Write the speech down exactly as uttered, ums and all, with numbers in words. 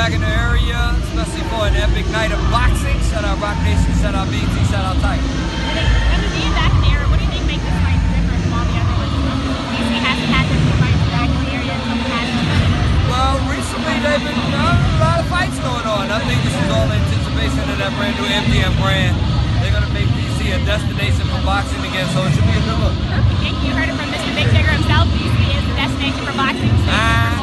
back in the area, especially for an epic night of boxing. Shout out Roc Nation, shout out B T, shout out Tigger. And with being back in the area, what do you think makes this fight different from all the other ones? D C hasn't had this fight back in the area until the past. Well, recently they've been uh, a lot of fights going on. I think this is all anticipation of that brand new M G M brand. They're going to make D C a destination for boxing again, so it should be a good look. Perfect. Thank you. You heard it from Mister Big Tigger himself. D C is the destination for boxing. So ah.